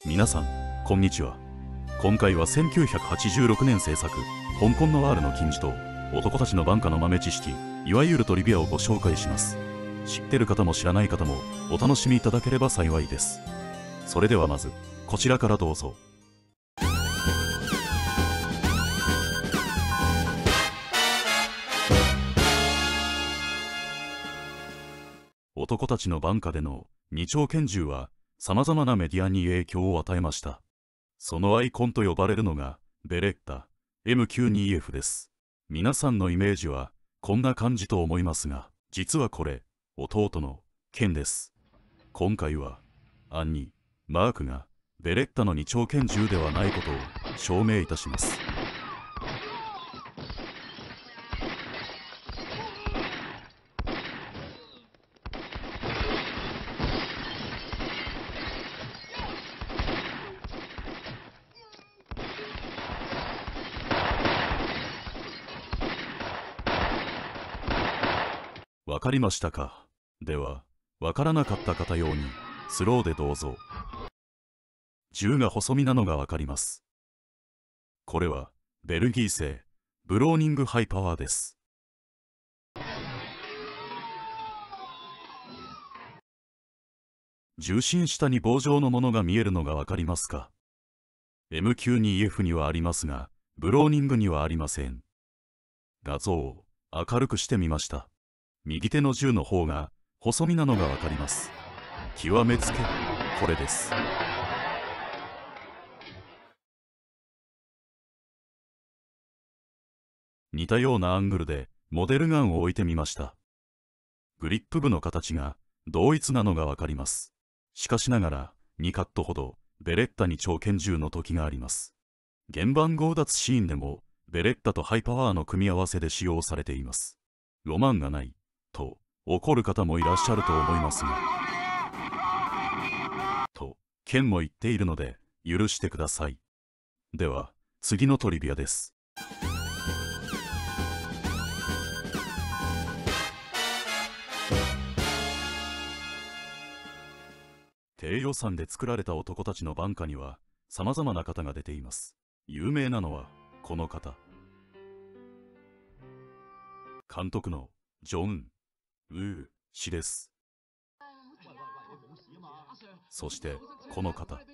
皆さん、こんにちは。今回は1986年制作、香港のワールの金字塔、男たちの晩夏の豆知識、いわゆるトリビアをご紹介します。知ってる方も知らない方も、お楽しみいただければ幸いです。それではまず、こちらからどうぞ。男たちの晩夏での二丁拳銃は、様々なメディアに影響を与えました。そのアイコンと呼ばれるのが、ベレッタ M92F です。皆さんのイメージは、こんな感じと思いますが、実はこれ、弟の剣です。今回は、暗に、マークが、ベレッタの二丁拳銃ではないことを証明いたします。わかりましたか。では、わからなかった方用に、スローでどうぞ。銃が細身なのがわかります。これは、ベルギー製、ブローニングハイパワーです。重心下に棒状のものが見えるのがわかりますか。M92F にはありますが、ブローニングにはありません。画像を明るくしてみました。右手の銃の方が細身なのがわかります。極めつけ、これです。似たようなアングルでモデルガンを置いてみました。グリップ部の形が同一なのがわかります。しかしながら2カットほどベレッタに超拳銃の時があります。原版強奪シーンでもベレッタとハイパワーの組み合わせで使用されています。ロマンがないと怒る方もいらっしゃると思いますが、と剣も言っているので許してください。では次のトリビアです。低予算で作られた男たちの晩夏には様々な方が出ています。有名なのはこの方。監督のジョン・ウー氏です。そしてこの方。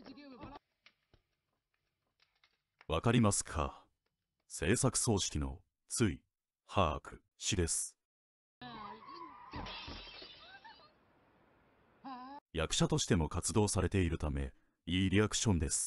わかりますか。制作総指揮のツイ・ハーク氏です。役者としても活動されているため、いいリアクションです。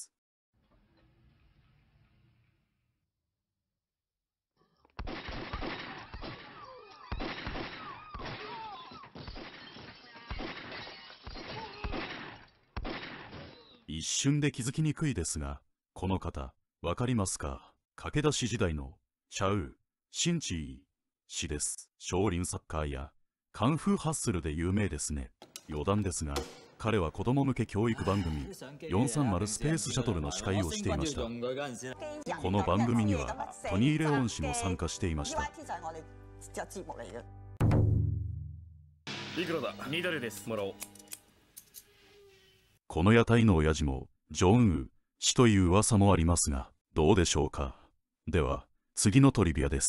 一瞬で気づきにくいですが、この方、わかりますか。駆け出し時代のチャウ・シンチー氏です。少林サッカーやカンフーハッスルで有名ですね。余談ですが、彼は子供向け教育番組430スペースシャトルの司会をしていました。この番組にはトニー・レオン氏も参加していました。 いくらだ。2ドルです。もらおう。 この屋台の親父もジョンウ氏という噂もありますが、どうでしょうか。では次のトリビアです。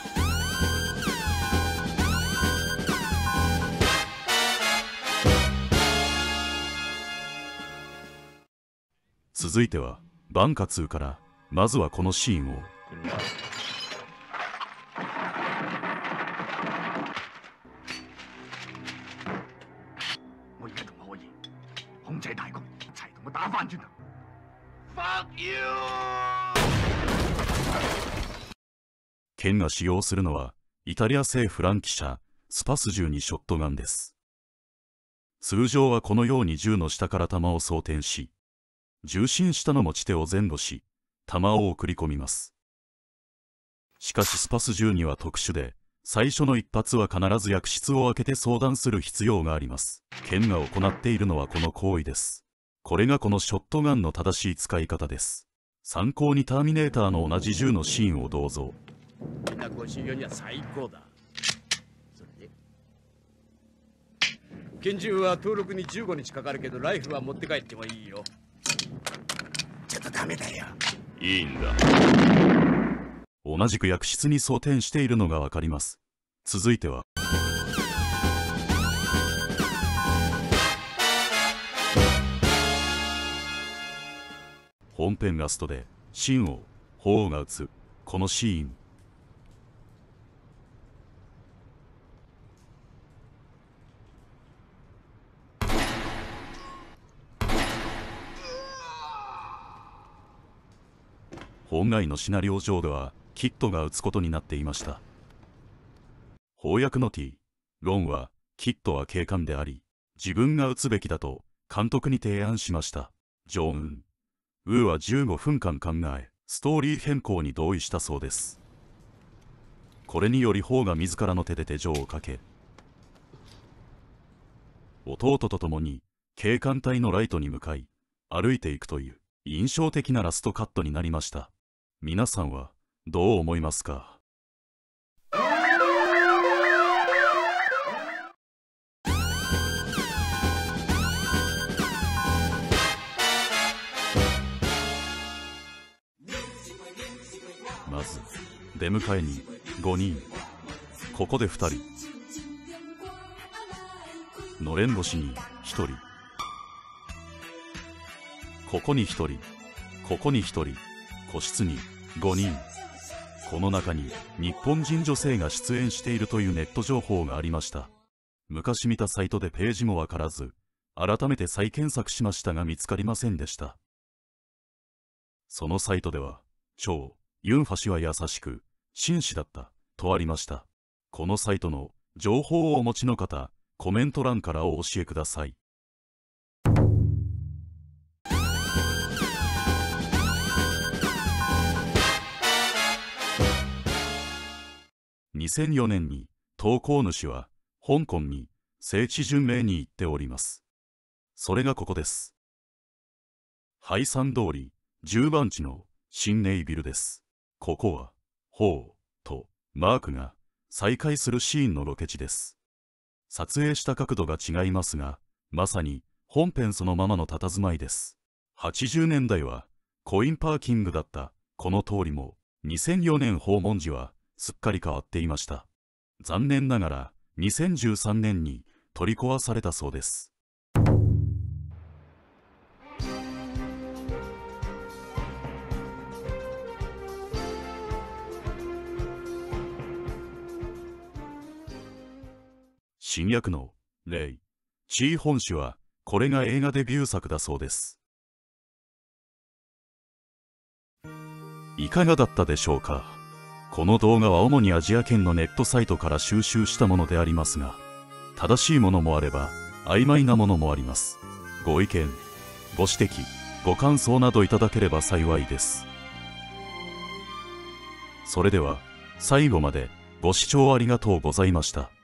続いては晩夏2から、まずはこのシーンを。剣が使用するのはイタリア製フランキ社スパス12ショットガンです。通常はこのように銃の下から弾を装填し、重心下の持ち手を前後し、弾を送り込みます。しかしスパス12は特殊で、最初の一発は必ず薬室を開けて装弾する必要があります。剣が行っているのはこの行為です。これがこのショットガンの正しい使い方です。参考にターミネーターの同じ銃のシーンをどうぞ。 みんなご修行には最高だ。それで拳銃は登録に15日かかるけど、ライフルは持って帰ってもいいよ。 ちゃダメだよ。 いいんだ。同じく薬室に装填しているのがわかります。続いては本編ラストで秦王鳳凰が撃つこのシーン。本来のシナリオ上ではキッドが撃つことになっていました。翻訳の T、ロンはキッドは警官であり自分が撃つべきだと監督に提案しました。ジョン・ウーは15分間考えストーリー変更に同意したそうです。これによりホーが自らの手で手錠をかけ弟と共に警官隊のライトに向かい歩いていくという印象的なラストカットになりました。皆さんはどう思いますか？まず出迎えに5人、ここで2人、のれん越しに1人、ここに1人、ここに1人、個室に5人。この中に日本人女性が出演しているというネット情報がありました。昔見たサイトでページもわからず改めて再検索しましたが見つかりませんでした。そのサイトでは超ユンファ氏は優しく紳士だったとありました。このサイトの情報をお持ちの方、コメント欄からお教えください。2004年に投稿主は香港に聖地巡礼に行っております。それがここです。ハイサン通り10番地の新ネイビルです。ここはホーとマークが再会するシーンのロケ地です。撮影した角度が違いますがまさに本編そのままの佇まいです。80年代はコインパーキングだったこの通りも2004年訪問時はすっかり変わっていました。残念ながら2013年に取り壊されたそうです。新役のレイ・チーホン氏はこれが映画デビュー作だそうです。いかがだったでしょうか。この動画は主にアジア圏のネットサイトから収集したものでありますが、正しいものもあれば曖昧なものもあります。ご意見、ご指摘、ご感想などいただければ幸いです。それでは最後までご視聴ありがとうございました。